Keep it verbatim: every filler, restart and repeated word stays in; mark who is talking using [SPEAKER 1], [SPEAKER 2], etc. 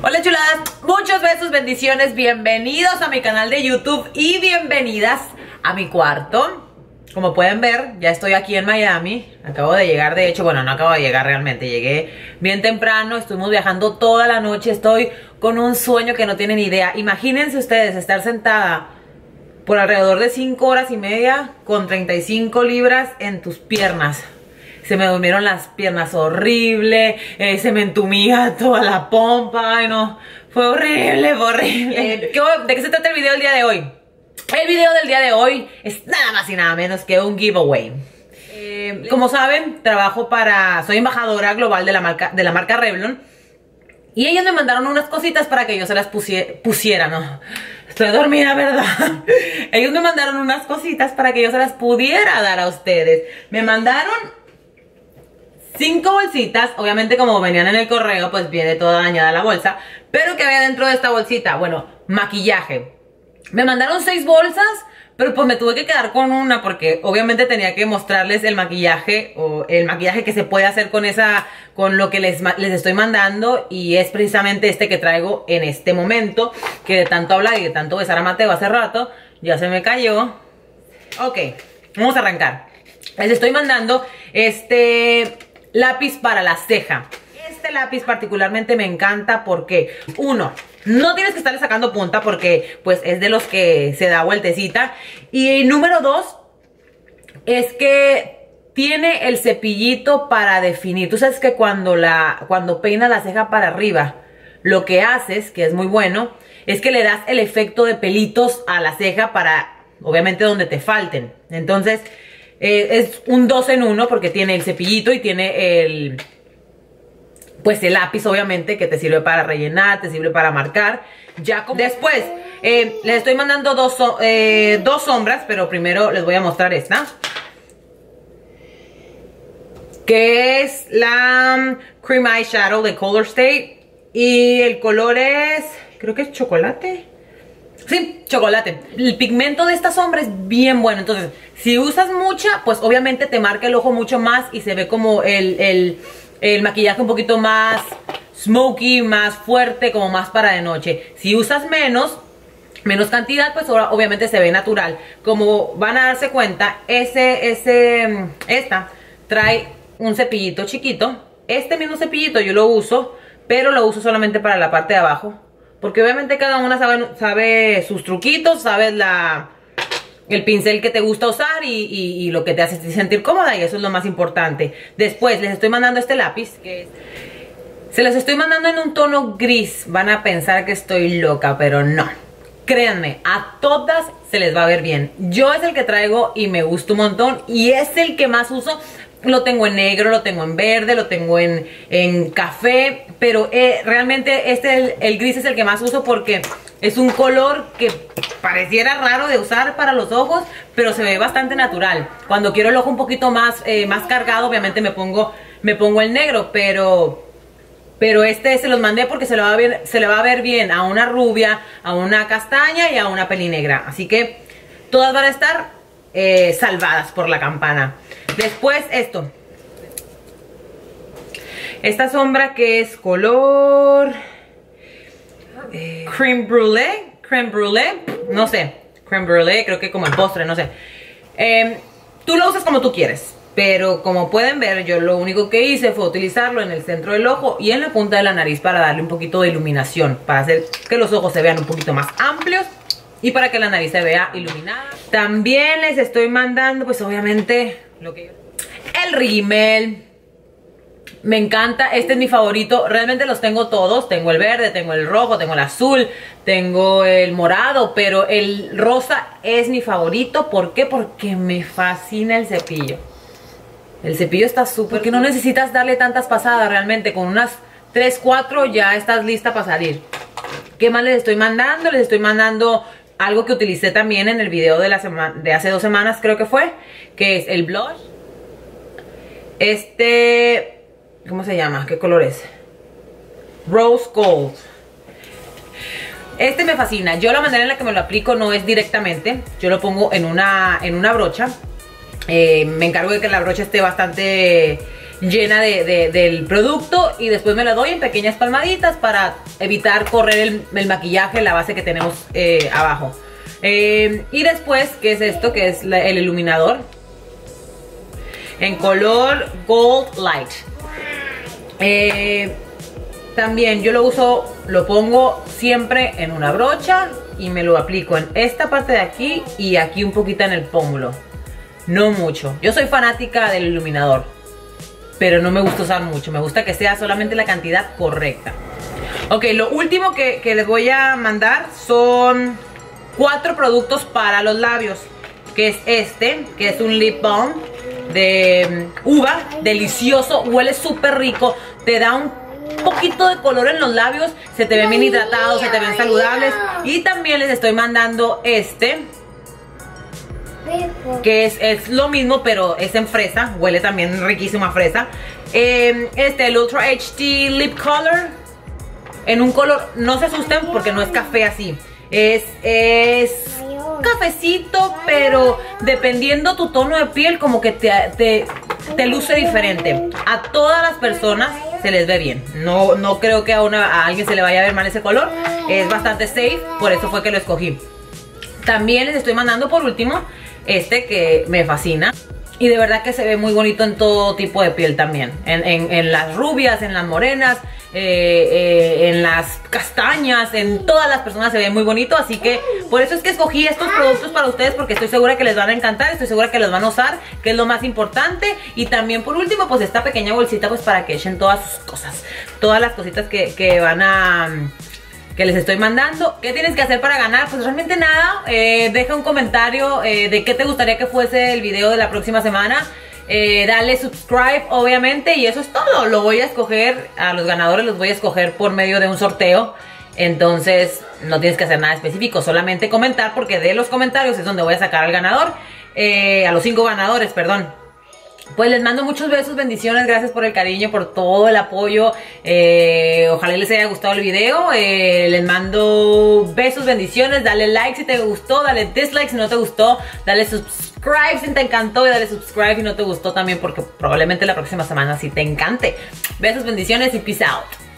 [SPEAKER 1] Hola chuladas, muchos besos, bendiciones, bienvenidos a mi canal de YouTube y bienvenidas a mi cuarto. Como pueden ver, ya estoy aquí en Miami, acabo de llegar, de hecho, bueno, no acabo de llegar realmente, llegué bien temprano, estuvimos viajando toda la noche, estoy con un sueño que no tienen idea. Imagínense ustedes estar sentada por alrededor de cinco horas y media con treinta y cinco libras en tus piernas. Se me durmieron las piernas horrible, eh, se me entumía toda la pompa, ay no, fue horrible, fue horrible. Eh, ¿De qué se trata el video del día de hoy? El video del día de hoy es nada más y nada menos que un giveaway. Eh, como saben, trabajo para, soy embajadora global de la marca, de la marca Revlon. Y ellos me mandaron unas cositas para que yo se las pusiera, pusiera, ¿no? Estoy dormida, ¿verdad? Ellos me mandaron unas cositas para que yo se las pudiera dar a ustedes. Me mandaron cinco bolsitas, obviamente como venían en el correo, pues viene toda dañada la bolsa. Pero ¿qué había dentro de esta bolsita? Bueno, maquillaje. Me mandaron seis bolsas, pero pues me tuve que quedar con una porque obviamente tenía que mostrarles el maquillaje o el maquillaje que se puede hacer con esa, con lo que les, les estoy mandando, y es precisamente este que traigo en este momento, que de tanto hablar y de tanto besar a Mateo hace rato, ya se me cayó. Ok, vamos a arrancar. Les estoy mandando este lápiz para la ceja. Este lápiz particularmente me encanta porque, uno, no tienes que estarle sacando punta porque pues es de los que se da vueltecita. Y número dos, es que tiene el cepillito para definir. Tú sabes que cuando, la, cuando peinas la ceja para arriba, lo que haces, que es muy bueno, es que le das el efecto de pelitos a la ceja para, obviamente, donde te falten. Entonces, eh, es un dos en uno porque tiene el cepillito y tiene el... pues el lápiz, obviamente, que te sirve para rellenar, te sirve para marcar. Ya como... Después, eh, les estoy mandando dos, eh, dos sombras, pero primero les voy a mostrar esta, que es la Cream Eyeshadow de Color State. Y el color es, creo que es chocolate. Sí, chocolate. El pigmento de esta sombra es bien bueno. Entonces, si usas mucha, pues obviamente te marca el ojo mucho más y se ve como el... el el maquillaje un poquito más smoky, más fuerte, como más para de noche. Si usas menos, menos cantidad, pues ahora obviamente se ve natural. Como van a darse cuenta, ese, ese, esta trae un cepillito chiquito. Este mismo cepillito yo lo uso, pero lo uso solamente para la parte de abajo, porque obviamente cada una sabe, sabe sus truquitos, sabe la... el pincel que te gusta usar y, y, y lo que te hace sentir cómoda, y eso es lo más importante. Después les estoy mandando este lápiz, que es... se los estoy mandando en un tono gris. Van a pensar que estoy loca, pero no. Créanme, a todas se les va a ver bien. Yo es el que traigo y me gusta un montón, y es el que más uso. Lo tengo en negro, lo tengo en verde, lo tengo en, en café, pero eh, realmente este, el, el gris es el que más uso porque es un color que pareciera raro de usar para los ojos, pero se ve bastante natural. Cuando quiero el ojo un poquito más, eh, más cargado, obviamente me pongo, me pongo el negro, pero... pero este se los mandé porque se le va a ver, se le va a ver bien a una rubia, a una castaña y a una pelinegra. Así que todas van a estar eh, salvadas por la campana. Después esto. Esta sombra que es color... Eh, creme brulee. Creme brulee. No sé. Creme brulee, creo que como el postre, no sé. Eh, tú lo usas como tú quieres. Pero como pueden ver, yo lo único que hice fue utilizarlo en el centro del ojo y en la punta de la nariz para darle un poquito de iluminación, para hacer que los ojos se vean un poquito más amplios y para que la nariz se vea iluminada. También les estoy mandando, pues obviamente, lo que yo... el rímel. Me encanta, este es mi favorito. Realmente los tengo todos, tengo el verde, tengo el rojo, tengo el azul, tengo el morado, pero el rosa es mi favorito. ¿Por qué? Porque me fascina el cepillo. El cepillo está súper... porque no necesitas darle tantas pasadas realmente. Con unas tres, cuatro ya estás lista para salir. ¿Qué más les estoy mandando? Les estoy mandando algo que utilicé también en el video de, la semana, de hace dos semanas, creo que fue, que es el blush. Este... ¿cómo se llama? ¿Qué color es? Rose Gold. Este me fascina. Yo la manera en la que me lo aplico no es directamente. Yo lo pongo en una, en una brocha. Eh, me encargo de que la brocha esté bastante llena de, de, del producto y después me la doy en pequeñas palmaditas para evitar correr el, el maquillaje, la base que tenemos eh, abajo. Eh, y después, ¿qué es esto? Que es la, el iluminador en color Gold Light. Eh, también yo lo uso, lo pongo siempre en una brocha y me lo aplico en esta parte de aquí y aquí un poquito en el pómulo. No mucho. Yo soy fanática del iluminador, pero no me gusta usar mucho. Me gusta que sea solamente la cantidad correcta. Ok, lo último que, que les voy a mandar son cuatro productos para los labios. Que es este, que es un lip balm de uva, delicioso, huele súper rico, te da un poquito de color en los labios, se te ven bien hidratados, se te ven saludables. Y también les estoy mandando este, que es, es lo mismo, pero es en fresa, huele también riquísimo a fresa. eh, Este, el Ultra H D Lip Color, en un color, no se asusten porque no es café así, es, es cafecito, pero dependiendo tu tono de piel como que te, te, te luce diferente. A todas las personas se les ve bien. No, no creo que a, una, a alguien se le vaya a ver mal ese color. Es bastante safe, por eso fue que lo escogí. También les estoy mandando por último este que me fascina. Y de verdad que se ve muy bonito en todo tipo de piel también. En, en, en las rubias, en las morenas, eh, eh, en las castañas, en todas las personas se ve muy bonito. Así que por eso es que escogí estos productos para ustedes, porque estoy segura que les van a encantar, estoy segura que los van a usar, que es lo más importante. Y también por último, pues esta pequeña bolsita pues para que echen todas sus cosas, todas las cositas que, que van a... que les estoy mandando. ¿Qué tienes que hacer para ganar? Pues realmente nada. eh, Deja un comentario eh, de qué te gustaría que fuese el video de la próxima semana. eh, Dale subscribe obviamente. Y eso es todo. Lo voy a escoger, a los ganadores los voy a escoger por medio de un sorteo. Entonces no tienes que hacer nada específico, solamente comentar, porque de los comentarios es donde voy a sacar al ganador, eh, a los cinco ganadores, perdón. Pues les mando muchos besos, bendiciones, gracias por el cariño, por todo el apoyo. eh, Ojalá les haya gustado el video. eh, Les mando besos, bendiciones. Dale like si te gustó, dale dislike si no te gustó, dale subscribe si te encantó y dale subscribe si no te gustó también, porque probablemente la próxima semana sí te encante. Besos, bendiciones y peace out.